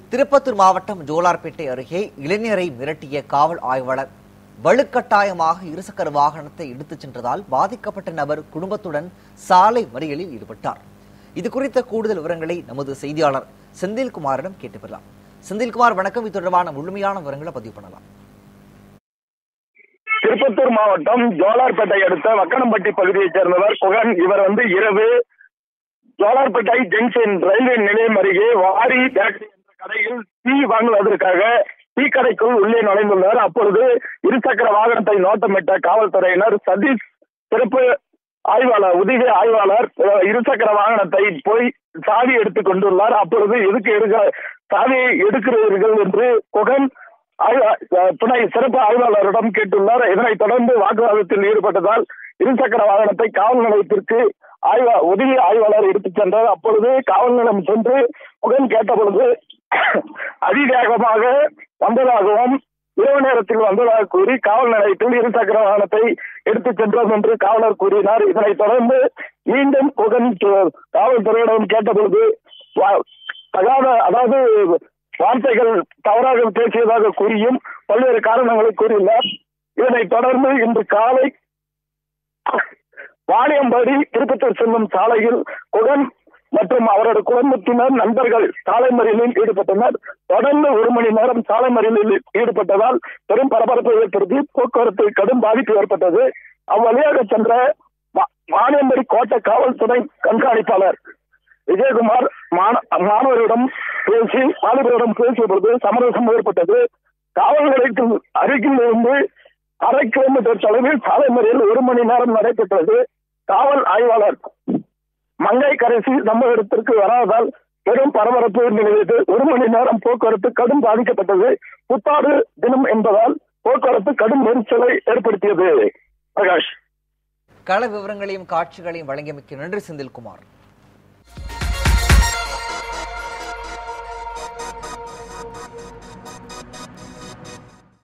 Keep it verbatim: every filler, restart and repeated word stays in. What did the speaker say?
திருப்பத்தூர் மாவட்டம் ஜோலார்பேட்டை அருகே இளைஞரை மிரட்டிய காவல் ஆய்வாளர் வலுக்கட்டாயமாக இருசக்கர வாகனத்தை எடுத்துச் சென்றதால் பாதிக்கப்பட்ட நபர் குடும்பத்துடன் சாலை மறியலில் ஈடுபட்டார். இது குறித்த கூடுதல் விவரங்களை நமது செய்தியாளர் செந்தில்குமாரிடம் கேட்டு பெறலாம். செந்தில்குமார், வணக்கம். இது தொடர்பான முழுமையான விவரங்களை பதிவு பண்ணலாம். திருப்பத்தூர் மாவட்டம் ஜோலார்பேட்டை அடுத்த வக்கனம்பட்டி பகுதியைச் சேர்ந்தவர் குகன். இவர் வந்து இரவு ஜோலார்பேட்டை ஜங்ஷன் ரயில்வே நிலையம் அருகே வாரி பேக்கரி என்ற கடையில் டீ வாங்குவதற்காக டீ கடைக்குள் உள்ளே நுழைந்துள்ளார். அப்பொழுது இருசக்கர வாகனத்தை நோட்டமிட்ட காவல்துறையினர் சதீஷ் சிறப்பு ஆய்வாளர் உதவி ஆய்வாளர் இருசக்கர வாகனத்தை போய் சாவி எடுத்துக் கொண்டுள்ளார். அப்பொழுது எதுக்கு எடுக்க சாவியை எடுக்கிறீர்கள் என்று குகன் துணை சிறப்பு ஆய்வாளரிடம் கேட்டுள்ளார். இதனைத் தொடர்ந்து வாக்குவாதத்தில் ஈடுபட்டதால் இருசக்கர வாகனத்தை காவல் நிலையத்திற்கு ஆய்வா உதவி ஆய்வாளர் எடுத்துச் சென்றார். அப்பொழுது காவல் நிலையம் சென்று குகன் கேட்டபொழுது அதிவேகமாக வந்ததாகவும் இரவு நேரத்தில் வந்ததாக கூறி காவல் நிலையத்தில் இருசக்கர வாகனத்தை எடுத்துச் சென்றோம் என்று காவலர் கூறினார். இதனைத் தொடர்ந்து மீண்டும் குகன் காவல்துறையிடம் கேட்டபொழுது தகாத அதாவது வார்த்தைகள் தவறாக பேசியதாக கூறியும் பல்வேறு காரணங்களை கூறினார். இதனைத் தொடர்ந்து இன்று காலை வாணியம்பாடி திருப்பத்தூர் செல்லும் சாலையில் குகன் மற்றும் அவரது குடும்பத்தினர் நண்பர்கள் சாலை மறியலில் ஈடுபட்டனர். தொடர்ந்து ஒரு மணி நேரம் சாலை மறியலில் ஈடுபட்டதால் பெரும் பரபரப்பை ஏற்படுத்தி போக்குவரத்து கடும் பாதிப்பு ஏற்பட்டது. அவ்வழியாக சென்ற வாணியம்பாடி கோட்ட காவல்துறை கண்காணிப்பாளர் விஜயகுமார் மாணவரிடம் பேசி வாலிபரிடம் பேசிய பொழுது சமரசம் ஏற்பட்டது. காவல் நிலையத்தில் அருகில் இருந்து அரை கிலோமீட்டர் தொலைவில் சாலை மறியல் ஒரு மணி நேரம் நடைபெற்றது. காவல் ஆய்வாளர் மங்கை கரைசி நம்ம இடத்திற்கு வராததால் பெரும் பரபரப்பு நிலவியது. ஒரு மணி நேரம் போக்குவரத்து கடும் பாதிக்கப்பட்டது. புத்தாண்டு தினம் என்பதால் போக்குவரத்து கடும் நெரிசலை ஏற்படுத்தியது. பிரகாஷ், கள விவரங்களையும் காட்சிகளையும் வழங்கியமைக்கு நன்றி செந்தில்குமார்.